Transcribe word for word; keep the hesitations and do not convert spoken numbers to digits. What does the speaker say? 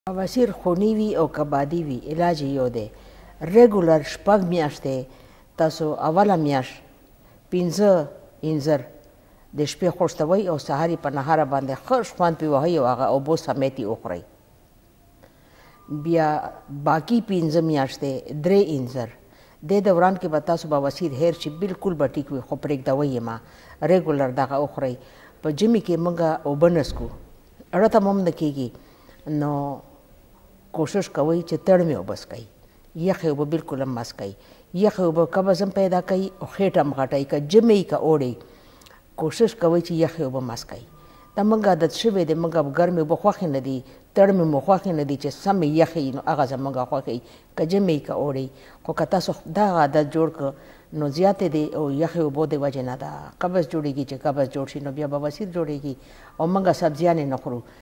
بواسیر خونی وي او کبادي وي علاج یو دی ریګولر شپږ میاشتې تاسو اوله میاشت پنځه انځر د شپې خوشتوئ او سهار یې په نهاره باندې ښه خوند پې وهئ او هغه اوبو سمیت یې وخورئ. بیا باقي پنځه میاشتې درې انځر دې دوران کې به تاسو بواسیر هیر چې بالکل به ټیک وي خو پرېږدوئ یې ما ریګولر دغه وخورئ. په ژمي کې موږ اوبه نه څکو اړه ته هم نه کېږي نو کوشش کوئ چې تړمې اوبه څکئ یخې اوبه بالکل هم مه څکئ. یخې اوبه قبض هم پیدا کوي او خېټه هم غټوي که ژمی وي که اوړی کوشش کوئ چې یخې اوبه مه څکئ. دا موږ عادت شوی دی موږ ګرمې اوبه خوښې نه دي تړمې مو خوښې نه دي چې سمې یخې نو هغه زموږ خوښې که ژمی که اوړی خو که تاسو دغه عادت جوړ کړ نو زیاتې دی او یخې اوبو د وجې نه دا قبض جوړېږي چې قبض جوړ شي نو بیا بواسیر جوړېږي او موږ سبزیانې نه خورو